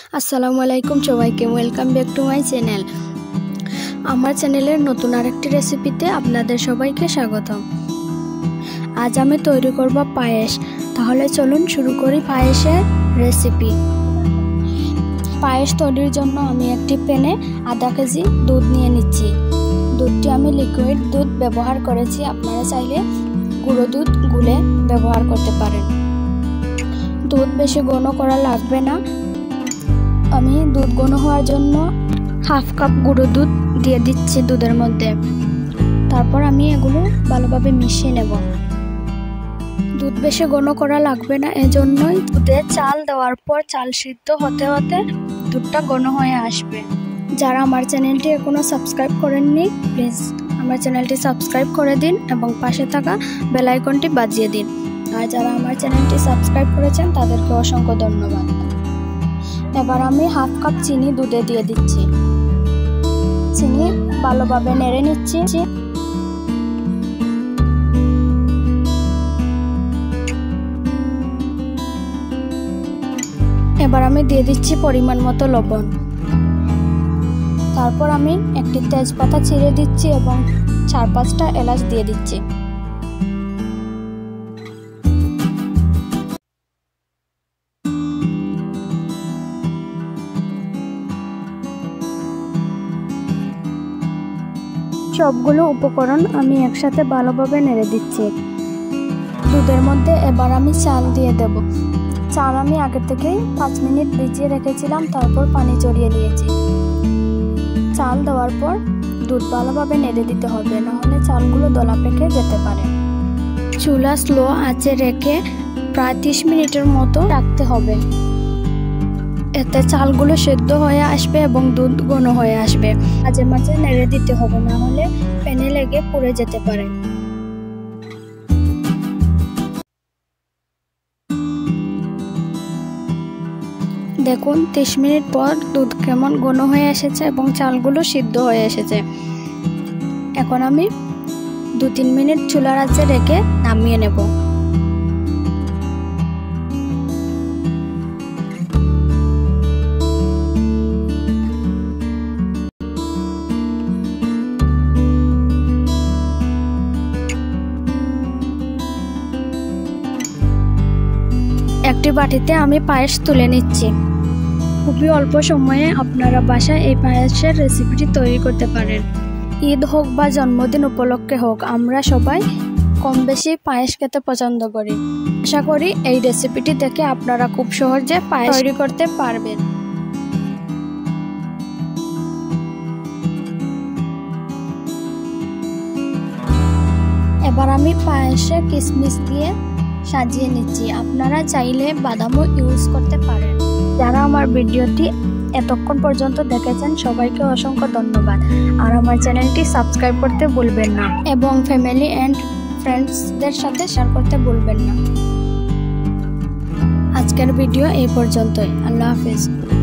আসসালামু আলাইকুম সবাইকে, welcome back to my channel. আমার চ্যানেলের নতুন আরেকটি রেসিপিতে আপনাদের সবাইকে স্বাগতম। আজ আমি তৈরি করব পায়েস। তাহলে চলুন শুরু করি পায়েসের রেসিপি। পায়েস তৈরির জন্য আমি একটি প্যানে আধা কেজি দুধ নিয়ে নিচ্ছি। দুধটি আমি লিকুইড দুধ ব্যবহার করেছি, আপনারা চাইলে গুঁড়ো দুধ গুলে ব্যবহার করতে পারেন। দুধ বেশি ঘন করা লাগবে না। আমি দুধ ঘন হওয়ার জন্য হাফ কাপ গুঁড়ো দুধ দিয়ে দিচ্ছি দুধের মধ্যে। তারপর আমি এগুলো ভালোভাবে মিশিয়ে নেব। দুধ বেশি ঘন করা লাগবে না, এজন্যই দুধে চাল দেওয়ার পর চাল সিদ্ধ হতে হতে দুধটা ঘন হয়ে আসবে। যারা আমার চ্যানেলটি এখনো সাবস্ক্রাইব করেননি, প্লিজ আমার চ্যানেলটি সাবস্ক্রাইব করে দিন এবং পাশে থাকা বেল আইকনটি বাজিয়ে দিন। আর যারা আমার চ্যানেলটি সাবস্ক্রাইব করেছেন তাদেরকে অসংখ্য ধন্যবাদ। এবার আমি হাফ কাপ চিনি দুধে দিয়ে দিচ্ছি। চিনি ভালোভাবে নেড়ে নিচ্ছি। এবার আমি দিয়ে দিচ্ছি পরিমাণ মতো লবণ। তারপর আমি একটি তেজপাতা ছিঁড়ে দিচ্ছি এবং 4-5টা এলাচ দিয়ে দিচ্ছি। সবগুলো উপকরণ আমি একসাথে ভালোভাবে নেড়ে দিচ্ছি। দুধের মধ্যে এবার আমি চাল দিয়ে দেব। চাল আমি আগে থেকেই 5 মিনিট ভিজিয়ে রেখেছিলাম, তারপর পানি চড়িয়ে নিয়েছি। চাল দেওয়ার পর দুধ ভালোভাবে নেড়ে দিতে হবে, নাহলে চালগুলো দলা পেকে যেতে পারে। চুলা স্লো আঁচে রেখে প্রায় 30 মিনিটের মতো রাখতে হবে। এতে চালগুলো সেদ্ধ হয়ে আসবে এবং দুধ ঘন হয়ে আসবে। মাঝে মাঝে নেড়ে দিতে হবে, না হলে প্যানে লেগে পুড়ে যেতে পারে। দেখুন 30 মিনিট পর দুধ কেমন ঘন হয়ে এসেছে এবং চালগুলো সিদ্ধ হয়ে এসেছে। এখন আমি 2-3 মিনিট চুলার আঁচে রেখে নামিয়ে নেব। একটি বাটিতে আমি পায়েস তুলে নিচ্ছি। খুবই অল্প সময়ে আপনারা বাসায় এই পায়েসের রেসিপিটি তৈরি করতে পারেন। ঈদ হোক বা জন্মদিন উপলক্ষে হোক, আমরা সবাই কম বেশি পায়েস খেতে পছন্দ করি। আশা করি এই রেসিপিটি দেখে আপনারা খুব সহজে পায়েস তৈরি করতে পারবেন। এবার আমি পায়েসে কিশমিশ দিয়ে সাজিয়ে নিচ্ছি। আপনারা চাইলে বাদামও ইউজ করতে পারেন। যারা আমার ভিডিওটি এতক্ষণ পর্যন্ত দেখেছেন সবাইকে অসংখ্য ধন্যবাদ। আর আমার চ্যানেলটি সাবস্ক্রাইব করতে ভুলবেন না এবং ফ্যামিলি অ্যান্ড ফ্রেন্ডসদের সাথে শেয়ার করতে ভুলবেন না। আজকের ভিডিও এই পর্যন্তই। আল্লাহ হাফেজ।